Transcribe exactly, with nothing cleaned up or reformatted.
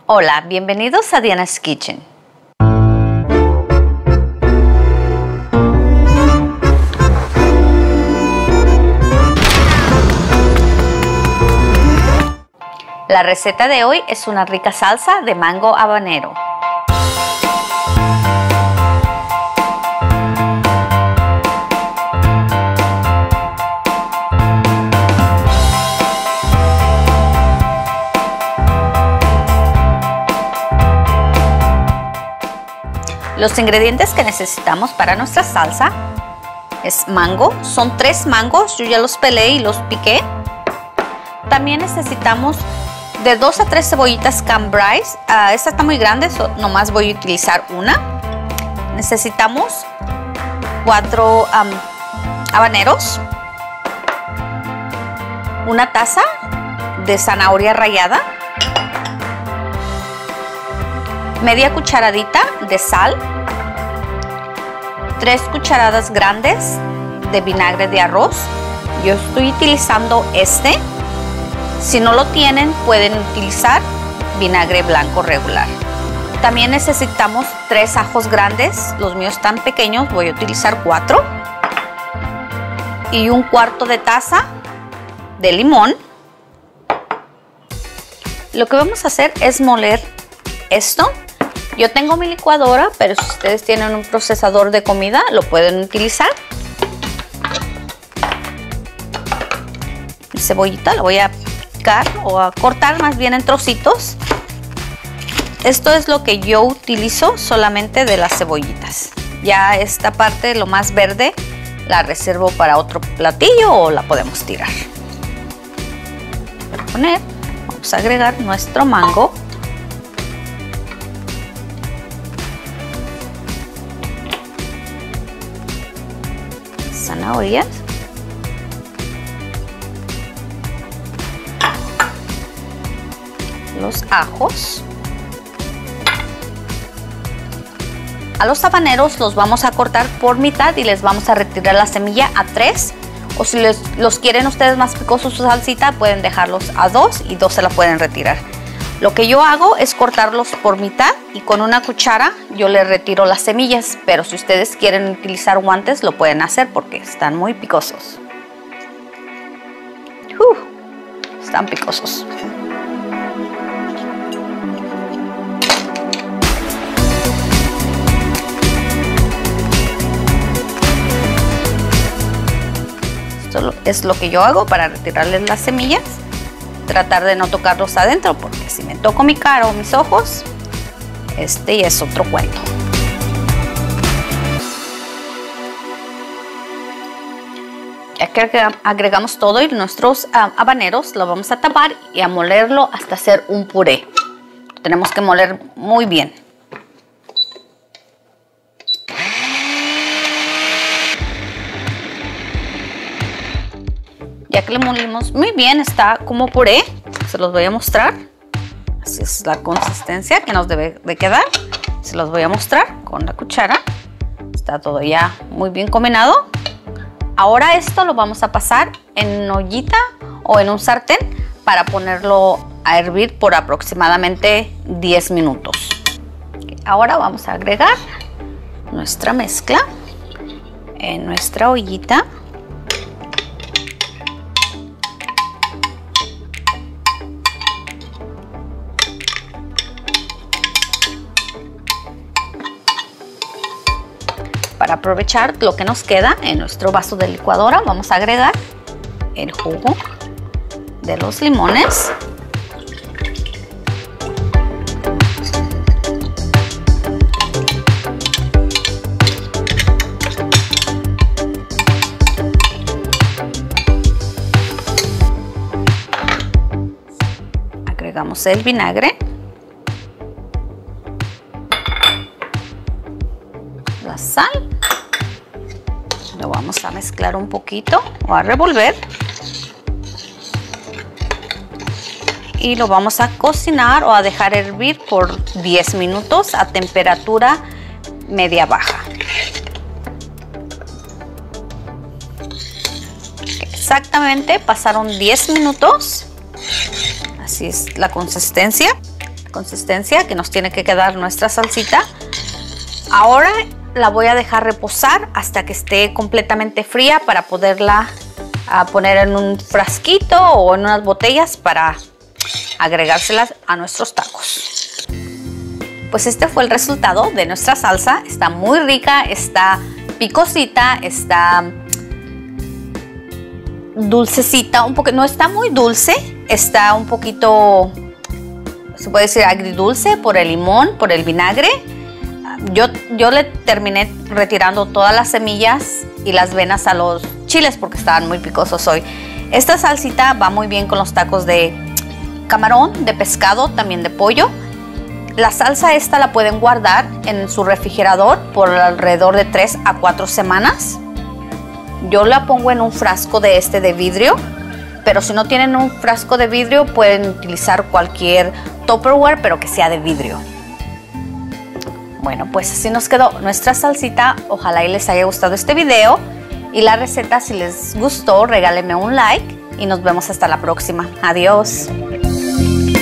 Hola, bienvenidos a Diana's Kitchen. La receta de hoy es una rica salsa de mango habanero. Los ingredientes que necesitamos para nuestra salsa es mango, son tres mangos, yo ya los pelé y los piqué. También necesitamos de dos a tres cebollitas cambrai, uh, esta está muy grande, so nomás voy a utilizar una. Necesitamos cuatro um, habaneros, una taza de zanahoria rallada, media cucharadita de sal, tres cucharadas grandes de vinagre de arroz. Yo estoy utilizando este. Si no lo tienen, pueden utilizar vinagre blanco regular. También necesitamos tres ajos grandes. Los míos están pequeños, voy a utilizar cuatro. Y un cuarto de taza de limón. Lo que vamos a hacer es moler esto. Yo tengo mi licuadora, pero si ustedes tienen un procesador de comida, lo pueden utilizar. La cebollita la voy a picar o a cortar más bien en trocitos. Esto es lo que yo utilizo solamente de las cebollitas. Ya esta parte, lo más verde, la reservo para otro platillo o la podemos tirar. Para poner, vamos a agregar nuestro mango. Zanahorias, los ajos. A los habaneros los vamos a cortar por mitad y les vamos a retirar la semilla a tres, o si les, los quieren ustedes más picosos su salsita, pueden dejarlos a dos y dos se la pueden retirar. Lo que yo hago es cortarlos por mitad y con una cuchara yo le retiro las semillas, pero si ustedes quieren utilizar guantes lo pueden hacer porque están muy picosos. Uh, están picosos. Esto es lo que yo hago para retirarles las semillas. Tratar de no tocarlos adentro, porque si me toco mi cara o mis ojos, este ya es otro cuento. Ya que agregamos todo y nuestros uh, habaneros, lo vamos a tapar y a molerlo hasta hacer un puré. Lo tenemos que moler muy bien. Ya que le molimos muy bien, está como puré, se los voy a mostrar. Así es la consistencia que nos debe de quedar. Se los voy a mostrar con la cuchara. Está todo ya muy bien combinado. Ahora esto lo vamos a pasar en ollita o en un sartén para ponerlo a hervir por aproximadamente diez minutos. Ahora vamos a agregar nuestra mezcla en nuestra ollita. Para aprovechar lo que nos queda en nuestro vaso de licuadora, vamos a agregar el jugo de los limones. Agregamos el vinagre. La sal. Lo vamos a mezclar un poquito o a revolver y lo vamos a cocinar o a dejar hervir por diez minutos a temperatura media baja. Exactamente pasaron diez minutos. Así es la consistencia. La consistencia que nos tiene que quedar nuestra salsita. Ahora la voy a dejar reposar hasta que esté completamente fría para poderla a poner en un frasquito o en unas botellas para agregárselas a nuestros tacos. Pues este fue el resultado de nuestra salsa. Está muy rica, está picosita, está dulcecita, un poco, no está muy dulce, está un poquito, se puede decir agridulce por el limón, por el vinagre. Yo, yo le terminé retirando todas las semillas y las venas a los chiles porque estaban muy picosos hoy. Esta salsita va muy bien con los tacos de camarón, de pescado, también de pollo. La salsa esta la pueden guardar en su refrigerador por alrededor de tres a cuatro semanas. Yo la pongo en un frasco de este de vidrio, pero si no tienen un frasco de vidrio pueden utilizar cualquier Tupperware, pero que sea de vidrio. Bueno, pues así nos quedó nuestra salsita. Ojalá y les haya gustado este video y la receta. Si les gustó, regálenme un like y nos vemos hasta la próxima. Adiós.